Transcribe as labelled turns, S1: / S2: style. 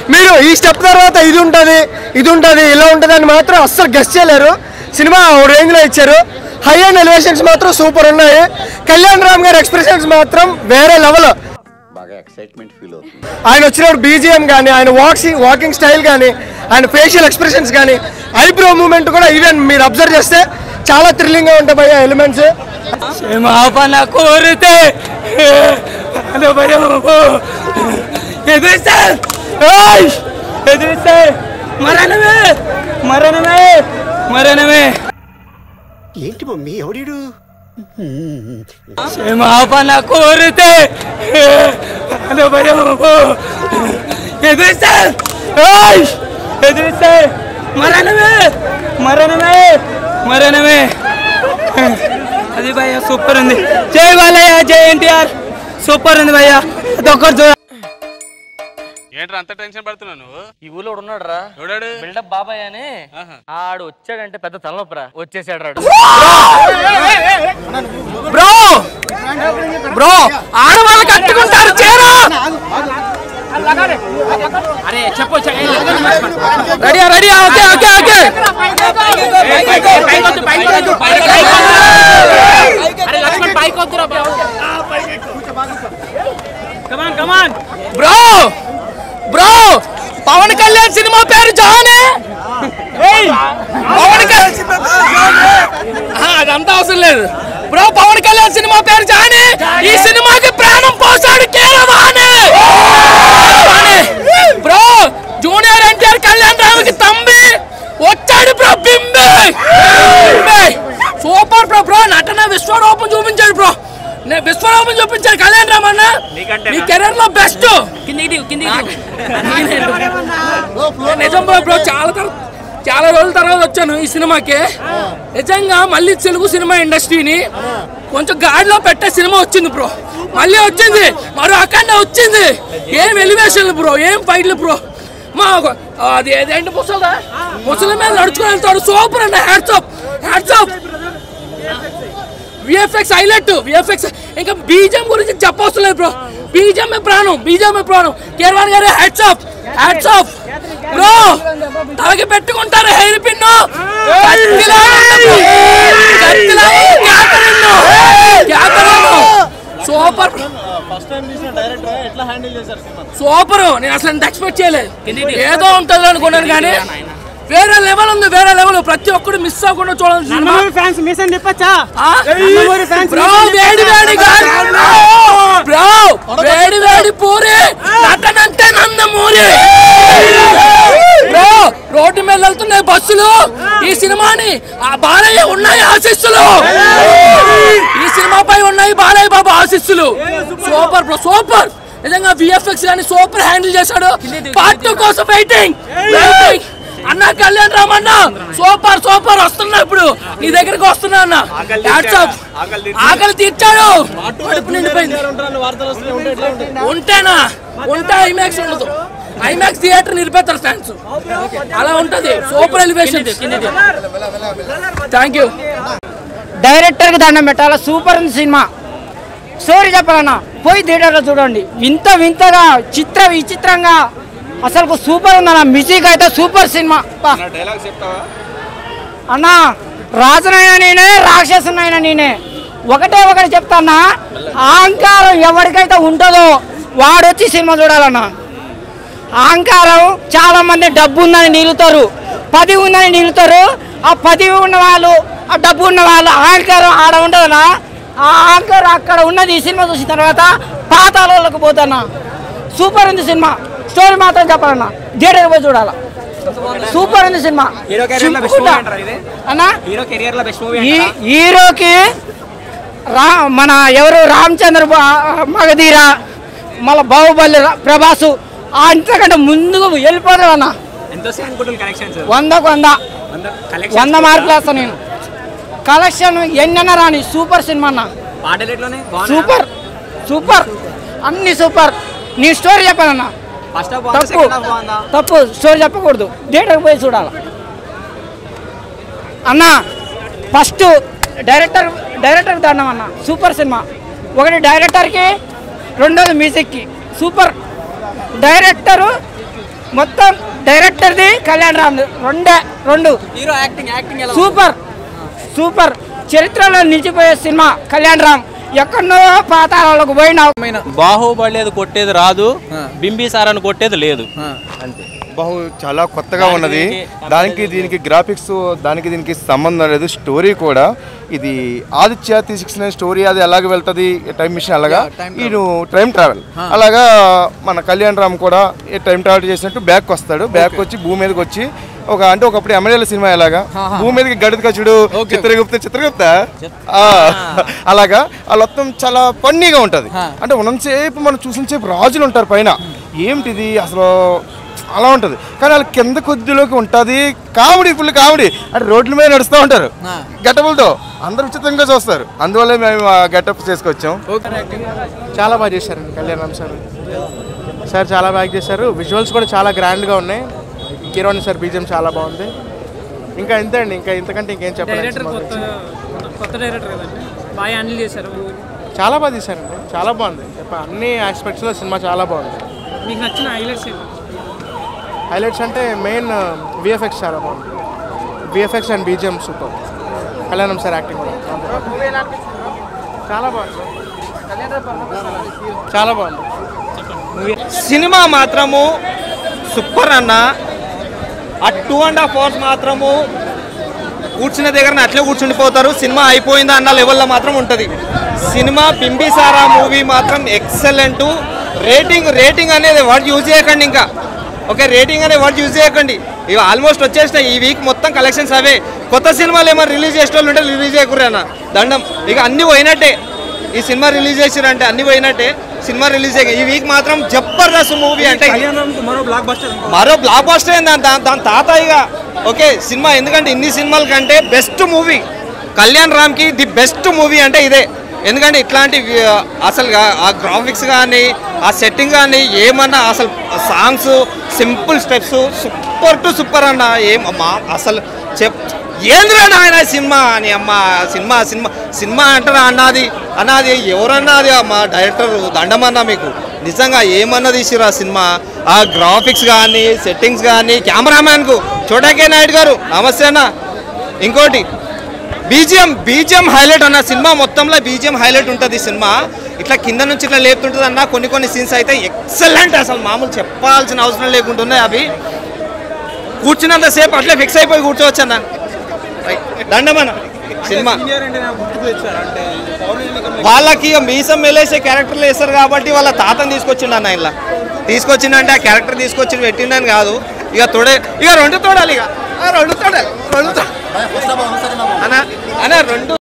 S1: మీరు ఈ స్టెప్ తర్వాత ఇది ఉంటుంది ఇలా ఉంటుంది అని మాత్రం అస్సలు గెస్ చేయలేరు. సినిమా రేంజ్లో ఇచ్చారు. హై అండ్ ఎలివేషన్స్ మాత్రం సూపర్ ఉన్నాయి. కళ్యాణ్ రామ్ గారి ఎక్స్ప్రెషన్స్ మాత్రం వేరే లెవెల్. ఆయన వచ్చినప్పుడు బీజిఎం కానీ, ఆయన వాకింగ్ స్టైల్ కానీ, ఆయన ఫేషియల్ ఎక్స్ప్రెషన్స్ కానీ, ఐబ్రో మూమెంట్ కూడా ఈవెన్ మీరు అబ్జర్వ్ చేస్తే చాలా థ్రిల్లింగ్ గా ఉంటాయి భయ్యా ఎలిమెంట్స్.
S2: ఏంటి మమ్మీ ఎవడీడు
S3: కోరితే మరణమే అది భయ్యా సూపర్ ఉంది. జై బాలయ్య, జై ఎన్టీఆర్, సూపర్ ఉంది భయ్యా. అదొక్కటి చూడ.
S4: ఏంట్రా అంత టెన్షన్ పడుతున్నావు నువ్వు?
S3: ఈ ఊళ్ళో ఉన్నాడు రా, బిల్డప్ బాబాయ్ అని. ఆడు వచ్చాడంటే పెద్ద తలనొప్పరా, వచ్చేసాడు రాడు. బ్రో బ్రో ఆడవాళ్ళు కట్టుకుంటారు చీర. అరే చెప్పు, ready ready, okay okay okay. Bro bro Pawan Kalyan cinema పేరు జానే. పవన్ కళ్యాణ్ అదంతా అవసరం లేదు బ్రో. పవన్ కళ్యాణ్ సినిమా పేరు జానే. ఈ సినిమాకి ప్రాణం పోసాడు కేరవాణి బ్రో. జూనియర్ ఎన్టీఆర్ కళ్యాణ్ రామ్కి తంబి వచ్చాడు బ్రో. బింబే సూపర్ బ్రో. బ్రో నటన విశ్వరూపం చూపించాడు బ్రో. విశ్వరూపం చూపించాడు కళ్యాణ్ రామ్ అన్న. నీ కెరీర్ లో బెస్ట్. నిజం బ్రో, చాలా రోజుల తర్వాత వచ్చాను ఈ సినిమాకి. నిజంగా మళ్ళీ తెలుగు సినిమా ఇండస్ట్రీని కొంచెం గాడిలో పెట్టే సినిమా వచ్చింది బ్రో. మళ్ళీ వచ్చింది, మరో అఖండ వచ్చింది. ఏం ఎలివేషన్లు బ్రో, ఏం ఫైట్లు బ్రో. మా అది ఏదేంటి ముసలి మీద నడుచుకుని వెళ్తాడు. సూపర్ అండి. Hats off. VFX highlight. VFX ఇంకా బీజం గురించి చెప్పవసరం లేదు బ్రో. బీజమే ప్రాణం. కేర్వాన్ గారు హ్యాట్స్ ఆఫ్ బ్రో. తలకి పెట్టుకుంటారు హెయిర్ పిన్. సూపర్. నేను అసలు ఎంత ఎక్స్పెక్ట్ చేయలేదు. ఏదో ఉంటుంది అనుకున్నాను కానీ వేరే లెవెల్ ఉంది, వేరే లెవెల్. ప్రతి ఒక్కరు మిస్ అవ్వకుండా చూడాలి. వేడి పూరి నటనంటే నందమూరి బ్రో. రోడ్డు మీద వెళ్తున్నాయి బస్సులు. ఈ సినిమాని ఆ బాలయ్య ఉన్నాయి ఆశీస్సులు. ఈ సినిమాపై ఉన్నాయి బాలయ్య బాబు ఆశీస్సులు. Super bro, super. నిజంగా విఎఫ్ఎక్స్ గాని సూపర్ హ్యాండిల్ చేశాడు. పార్ట్ 2 కోసం వెయిటింగ్ అన్న. కళ్యాణ్ రామ్ అన్న సూపర్ వస్తున్నా. ఇప్పుడు నీ దగ్గరికి వస్తున్నా అన్న. ఆకలి తీర్చాడు. ఉంటే ఐమాక్స్ ఉండదు. ఐమాక్స్ థియేటర్ నిలిపేస్తారు ఫ్యాన్స్. అలా ఉంటది. Super elevation. Thank you.
S5: Director కి దండం పెట్టాలా. సూపర్ ఉంది సినిమా. స్టోరీ చెప్పాలన్నా పోయి థియేటర్లో చూడండి. వింతగా విచిత్రంగా అసలు సూపర్ ఉందన్న. మ్యూజిక్ అయితే సూపర్ సినిమా అన్నా. రాజునైనా నేనే, రాక్షసునైనా నేనే. ఒకటి చెప్తాన్నా, అహంకారం ఎవరికైతే ఉంటుందో వాడు వచ్చి సినిమా చూడాలన్నా. అహంకారం చాలా మంది డబ్బు ఉందని నిలుతారు, 10 ఉందని నిలుతారు. ఆ 10 ఉన్న వాళ్ళు, ఆ డబ్బు ఉన్న వాళ్ళు అహంకారం ఆడ ఉండదన్నా. ఆ అహంకారం అక్కడ ఉన్నది ఈ సినిమా చూసిన తర్వాత పాతాళలోకి పోతాన్నా. సూపర్ ఉంది సినిమా. స్టోరీ మాత్రం చెప్పాలన్నా, థియేటర్ పోయి చూడాల. సూపర్ ఉంది సినిమా అన్నా. హీరోకి మన ఎవరు రామచంద్ర మగధీర, మళ్ళీ బాహుబలి ప్రభాసు అంతకంటే ముందుకు వెళ్ళిపోతాడు అన్న. 100 మార్కులు వేస్తాను నేను. కలెక్షన్ ఎన్నైనా రాని సూపర్ సినిమా అన్న. సూపర్ అన్ని సూపర్. నీ స్టోరీ చెప్పాలన్నా. తప్పు స్టోరీ చెప్పకూడదు. థియేటర్కి పోయి చూడాలి అన్న. ఫస్ట్ డైరెక్టర్ దండం అన్న. Super cinema. ఒకటి డైరెక్టర్కి, రెండోది మ్యూజిక్కి. సూపర్ డైరెక్టరు మొత్తం డైరెక్టర్ది కళ్యాణ్ రామ్ రెండు
S3: హీరో యాక్టింగ్
S5: సూపర్ చరిత్రలో నిలిచిపోయే సినిమా కళ్యాణ్ రామ్. ఎక్కడో పాతాళాలకు పోయినా
S6: బాహుబలి అది కొట్టేది రాదు, బింబిసారాన్ని కొట్టేది లేదు అంతే.
S7: చాలా కొత్తగా ఉన్నది. దానికి దీనికి గ్రాఫిక్స్ దానికి దీనికి సంబంధం లేదు. స్టోరీ కూడా ఇది ఆదిత్య 369 స్టోరీ అది ఎలాగ వెళ్తుంది టైం మిషన్ అలాగా ఈ టైం ట్రావెల్ అలాగా మన కళ్యాణ్ రామ్ కూడా టైం ట్రావెల్ చేసినట్టు బ్యాక్ వస్తాడు. బ్యాక్ వచ్చి భూమి మీదకి వచ్చి అంటే ఒకప్పుడు ఎమ్మెల్యేల సినిమా ఎలాగా భూమి మీదకి గడికచుడు చిత్రగుప్త అలాగా ఆ మొత్తం చాలా ఫన్నీగా ఉంటుంది. అంటే ఉన్నంతసేపు మనం చూసినసేపు రాజులు ఉంటారు పైన, ఏమిటిది అసలు అలా ఉంటుంది. కానీ వాళ్ళ కింద కొద్దిలోకి ఉంటుంది ఫుల్ కామెడీ. అంటే రోడ్ల మీద నడుస్తూ ఉంటారు గెటబుల్తో, అందరు ఉచితంగా చూస్తారు. అందువల్ల మేము గెటప్ చేసుకొచ్చాం.
S8: చాలా బాగా చేశారండి కళ్యాణ్ రామ్ సార్ చాలా బాగా చేశారు. విజువల్స్ కూడా చాలా గ్రాండ్గా ఉన్నాయి. కిరణ్ సార్ బీజిఎం చాలా బాగుంది. ఇంకా ఇంతే అండి, ఇంకా ఇంతకంటే ఇంకేం చెప్పాలి.
S9: కొత్త డైరెక్టర్ కదండి, బాగా హ్యాండిల్ చేశారు.
S8: చాలా బాగా తీశారండి, చాలా బాగుంది. అన్ని ఆస్పెక్ట్స్లో సినిమా చాలా బాగుంది.
S9: మీకు నచ్చిన హైలైట్స్ ఏంటి?
S8: హైలైట్స్ అంటే మెయిన్ విఎఫ్ఎక్స్ చాలా బాగుంది. VFX and BGM super. కళ్యాణం సార్ యాక్టింగ్ కూడా చాలా బాగుంది. చాలా బాగుంది
S6: సినిమా మాత్రము సూపర్ అన్న. ఆ 2.5 hours మాత్రము కూర్చున్న దగ్గర అట్లే కూర్చుండిపోతారు. సినిమా అయిపోయిందా అన్న లెవెల్లో మాత్రం ఉంటుంది సినిమా. బింబిసారా మూవీ మాత్రం ఎక్సలెంట్. రేటింగ్ అనేది వర్డ్ యూజ్ చేయకండి. ఇంకా ఓకే, రేటింగ్ అనే వర్డ్ యూజ్ చేయకండి. ఇవి ఆల్మోస్ట్ వచ్చేసినాయి. ఈ వీక్ మొత్తం కలెక్షన్స్ అవే. కొత్త సినిమాలు ఏమైనా రిలీజ్ చేసిన వాళ్ళు ఉంటే రిలీజ్ చేయకూడదు అన్న, దండం. ఇక అన్నీ పోయినట్టే. ఈ సినిమా రిలీజ్ చేసిరంటే అన్నీ పోయినట్టే. సినిమా రిలీజ్ అయ్యి ఈ వీక్ మాత్రం జబర్దస్త్ మూవీ. అంటే మరో బ్లాక్ బస్టర్ అయింది దాని తాత ఇక. ఓకే సినిమా, ఎందుకంటే ఇన్ని సినిమాల కంటే బెస్ట్ మూవీ కళ్యాణ్ రామ్కి ది బెస్ట్ మూవీ అంటే ఇదే. ఎందుకంటే ఇట్లాంటి అసలు ఆ గ్రాఫిక్స్ కానీ ఆ సెట్టింగ్ కానీ ఏమన్నా అసలు songs simple steps super to super అన్న. ఏమమ్మా అసలు ఏంద్రా నాయన సినిమా అని అమ్మ. సినిమా అంటారా అన్నది ఎవరన్నది అమ్మా? డైరెక్టర్ దండమన్నా మీకు. నిజంగా ఏమన్నా తీసిరా సినిమా. ఆ గ్రాఫిక్స్ కానీ సెట్టింగ్స్ కానీ కెమెరామ్యాన్కు చోటాకే నాయుడు గారు నమస్తే అన్న. ఇంకోటి బీజిఎం హైలైట్ అన్న. సినిమా మొత్తంలో బీజిఎం హైలైట్ ఉంటుంది. సినిమా ఇట్లా కింద నుంచి ఇట్లా లేపుతుంటుంది అన్న. కొన్ని సీన్స్ అయితే ఎక్సలెంట్, అసలు మామూలు చెప్పాల్సిన అవసరం లేకుంటున్నాయి. అవి కూర్చున్నంతసేపు అట్లే ఫిక్స్ అయిపోయి కూర్చోవచ్చు అన్న. దండమన్న సినిమా. వాళ్ళకి మీసం మెలేసే క్యారెక్టర్లు వేస్తారు కాబట్టి వాళ్ళ తాతను తీసుకొచ్చిండు అన్న. ఇలా తీసుకొచ్చిండంటే ఆ క్యారెక్టర్ తీసుకొచ్చి పెట్టిండని కాదు. ఇక రెండు తోడాలి అన్న. 2